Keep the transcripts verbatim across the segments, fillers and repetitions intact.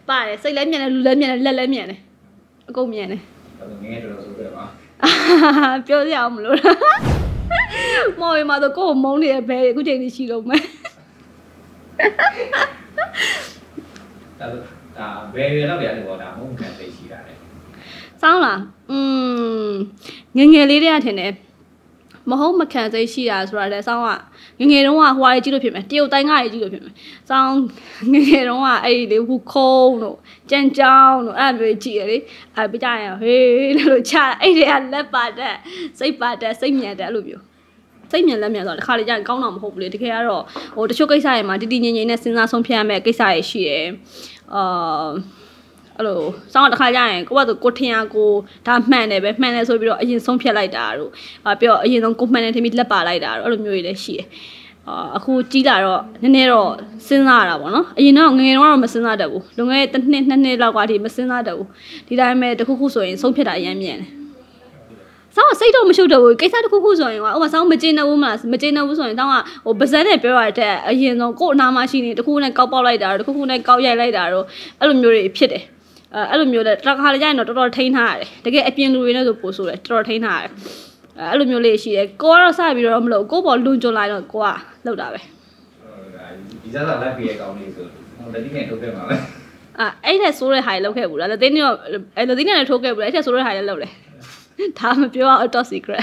ပါတယ်စိတ်လည်းမြင်တယ်လူလည်းမြင်တယ်လက်လည်းမြင်တယ်အကုန်မြင်တယ်ငယ်တော်ဆိုပြပါပြောရအောင်မလို့မော်ရီမှာတော့ကိုယ်မုန်းနေရဲ့ဘဲအခုချိန်ကြီးရှိတော့မယ်ဒါဒါဘယ်ရတော့ရတယ်ပေါ့ဒါမုန်းခံသိရှိတာလေစောင်းလားอืมငငယ်လေးတည်းကထင်တယ်မဟုတ်မခံစိတ်ရှိတာဆိုတာလေစောင်းကငငယ်တုန်းကဟိုဟာကြီးလို့ဖြစ်မယ်တရုတ်တိုင်းကကြီးလို့ဖြစ်မယ်စောင်းငငယ်တုန်းကအဲ့ဒီလေဟူခုံးတို့ကြံကြောင်းတို့အဲ့လိုကြည့်ရလေအဲ့ပြကြရင်ဟေးလို့ချအဲ့တွေကလက်ပါတဲ့စိတ်ပါတဲ့စိတ်မြန်တဲ့အဲ့လိုမျိုးစိတ်မြန်လက်မြန်ဆိုတော့တစ်ခါလေကြာကောင်းတော့မဟုတ်ဘူးလေတကယ်ကတော့ဟိုတချို့ကိစ္စတွေမှာတည်တည်ငြိမ်ငြိမ်နဲ့စဉ်းစားဆုံးဖြတ်ရမယ့်ကိစ္စတွေရှိတယ်အာအဲ့လိုစောင်းတစ်ခါကြာရင်ကိုကဆိုကိုထင်ရကိုဒါမှန်တယ်ပဲမှန်တယ်ဆိုပြီးတော့အရင်ဆုံးဖြတ်လိုက်တာတို့အာပြောအရင်ဆုံးကိုမှန်တယ်ထင်ပြီးလက်ပါလိုက်တာတို့အဲ့လိုမျိုးတွေလည်းရှိတယ်အာအခုကြီးလာတော့နည်းနည်းတော့စဉ်းစားရတာပေါ့နော်အရင်တော့ငငယ်တော့မစဉ်းစားတတ်ဘူးလွန်ခဲ့တဲ့တစ်နှစ်နှစ်နှစ်လောက်ကတည်းမစဉ်းစားတတ်ဘူးဒီတိုင်းပဲတခုခုဆိုရင်ဆုံးဖြတ်တာအရင်မြန်တယ်စောင်းစိတ်တော့မရှုပ်တော့ဘူးကိစ္စတစ်ခုခုဆိုရင်ကဥပမာစောင်းမကျေနပ်ဘူးမလားမကျေနပ်ဘူးဆိုရင်စောင်းကဟိုပါဇက်နဲ့ပြောရတဲ့အရင်ဆုံးကို့အနာမရှိနေတခုခုနဲ့ကောက်ပေါက်လိုက်တာတခုခုနဲ့ကောက်ရိုက်လိုက်တာတော့အဲ့လိုမျိုးတွေဖြစ်တယ်အဲအဲ့လိုမျိုးလေတစ်ခါလေကြာရင်တော့တော်တော်ထိန်းထားရတယ်တကယ်အပြင်လူတွေနဲ့ဆိုပို့ဆိုတယ်တော်တော်ထိန်းထားရတယ်အဲအဲ့လိုမျိုးလေးရှိတယ်ကိုကတော့စပြီးတော့မလို့ကိုပေါ်လွန်ကျွန်းလိုက်တော့ကိုကလောက်တာပဲဒီစားစားလက်ပြဲကောင်းလေးဆိုလက်တိနဲ့ထုတ်ခဲ့မှာပဲအာအဲ့နဲ့ဆိုးတဲ့ဟာတွေလောက်ခဲ့ဘူးလားလက်သိနဲ့တော့လက်သိနဲ့လည်းထိုးခဲ့ဘူးလားအဲ့ထက်ဆိုးတဲ့ဟာတွေလည်းလောက်တယ်ဒါမပြောအောင် top secret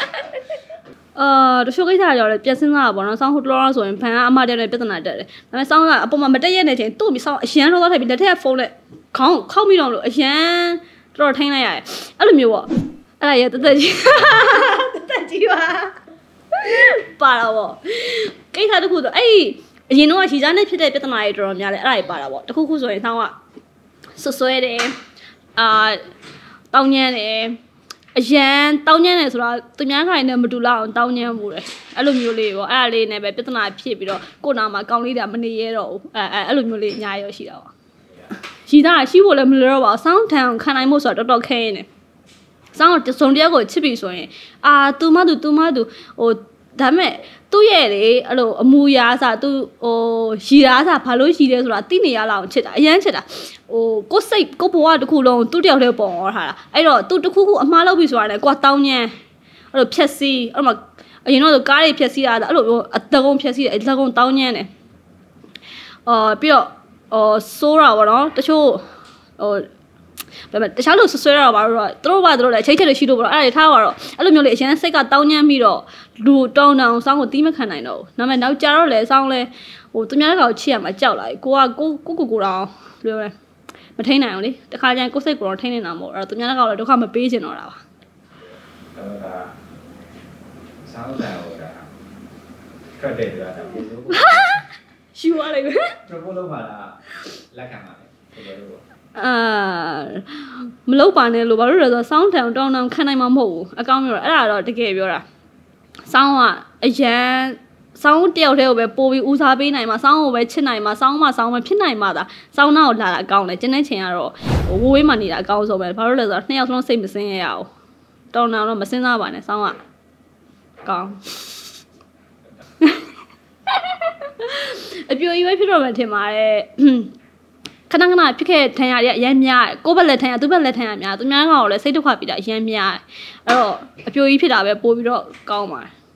အာတချို့ကိစ္စကြောင့်လည်းပြန်စဉ်းစားရပါတော့စောင်းဟိုတလောဆိုရင်ဖန်ကအမတက်နဲ့ပြဿနာတက်တယ်ဒါပေမဲ့စောင်းကအပေါ်မှာမတက်ရက်နေချင်းသူ့ပြီးစောင်းအရန်တော့ထိုက်ပြီးလက်ထက်ဖုန်းနဲ့ခေါင်းခောက်ပြီးတော့လို့အရန်တော်တော်ထိန်းလိုက်ရတယ်အဲ့လိုမျိုးပေါ့အဲ့ဒါရတသက်ကြီးတသက်ကြီးပါပါတော့ပေါ့ကိစ္စတစ်ခုဆိုအဲ့အရင်တော့ရီစားနဲ့ဖြစ်တဲ့ပြဿနာတွေတော်တော်များတယ်အဲ့ဒါတွေပါတာပေါ့တခုခုဆိုရင်စောင်းကဆွဆွဲတယ်အာတောင်းညမ်းတယ်အရန်တောင်းညမ်းတယ်ဆိုတာသူများခိုင်နဲ့မတူလောက်အောင်တောင်းညမ်းမှုတယ်အဲ့လိုမျိုးလေးပေါ့အဲ့ဒါလေးနဲ့ပဲပြဿနာဖြစ်ပြီးတော့ကိုနာမှာကောင်းလေးတာမနေရတော့ဘူးအဲအဲ့လိုမျိုးလေးအများကြီးရှိတာပေါ့ရီသားရှိဖို့လည်းမလိုတော့ပါဘူးစောင်းထန်ခံနိုင်မှုဆိုတာတော်တော်ခဲနေတယ်စောင်းတစုံတယောက်ကိုချစ်ပြီဆိုရင်အာသူမသူသူမသူဟိုဒါမဲ့သူ့ရဲ့လေအဲ့လိုအမူအရာအစားသူဟိုရီသားအစားဘာလို့ရီလဲဆိုတာသိနေရလောက်ချစ်တာအရန်ချစ်တာဟိုကိုစိတ်ကိုဘဝတစ်ခုလုံးသူ့တယောက်တည်းပုံရောထားတာအဲ့တော့သူတစ်ခုခုအမှားလုပ်ပြီဆိုတာလည်းကိုကတောင်းညမ်းအဲ့လိုဖြက်စီးအဲ့မှာအရင်တော့ကားတွေဖြက်စီးတာအဲ့လိုအတကုံဖြက်စီးတယ်အတကုံတောင်းညမ်းတယ်အာပြီးတော့ဟိုဆိုးတာပေါ့နော်တချို့ဟိုဒါပေမဲ့တခြားလို့ဆွဲရတော့ဘာလို့တော့သူတို့ဘာသူတို့လည်းချိတ်ချက်တွေရှိလို့ပေါ့အဲ့ဒါတွေထားပါတော့အဲ့လိုမျိုးလေအရင်စိတ်ကတောင်းညမ်းပြီးတော့လူတောင်းတောင်းစောင်းကိုတီးမခံနိုင်တော့ဘူးဒါပေမဲ့နောက်ကြတော့လေစောင်းလဲဟိုသူများကောင်ချစ်ရမှာကြောက်လာပြီကိုကကိုကိုကိုကိုတောင်ပြောရဲမထိန်နိုင်အောင်လေတခါကျရင်ကိုစိတ်ကိုတော့ထိန်နေတာမဟုတ်အဲ့တော့သူများကောင်လည်းဒုက္ခမပေးချင်တော့တာပါတော့ဒါစောင်းတယ်ဟိုဒါခက်တယ်ဆိုတာဒါပြောလို့ယူရလိုက်ပဲ propose လုပ်ပါလားလက်ခံပါလေဘယ်လိုအာမလုပ်ပါနဲ့လို့ဘာလို့လဲဆိုတော့စောင်းတန်တောင်းတောင်းခံနိုင်မှာမဟုတ်ဘူးအကောင်းမျိုးတော့အဲ့ဒါတော့တကယ်ပြောတာစောင်းကအရန်စောင်းတယောက်တည်းကိုပဲပို့ပြီးဦးစားပေးနိုင်မှာစောင်းကိုပဲချစ်နိုင်မှာစောင်းမှစောင်းပဲဖြစ်နိုင်မှာသာစောင်းနာကိုလာတာအကောင်းတယ်ကျင်းတဲ့ချိန်ကတော့ဝိုးဝေးမှနေတာအကောင်းဆုံးပဲဘာလို့လဲဆိုတော့နှစ်ယောက်စလုံးစိတ်မစင်းရအောင်တောင်းတောင်းတော့မစင်းစားပါနဲ့စောင်းကကောင်းအပြိုကြီးပဲဖြစ်တော့မှထင်ပါတယ်ခဏခဏဖြစ်ခဲ့ထန်ရရအရန်များကိုယ့်ဘက်လက်ထန်ရသူ့ဘက်လက်ထန်ရများသူများကောင်လည်းစိတ်ဒုက္ခပြီးတာအရန်များအဲ့တော့အပြိုကြီးဖြစ်တာပဲပို့ပြီးတော့ကောင်းပါတယ်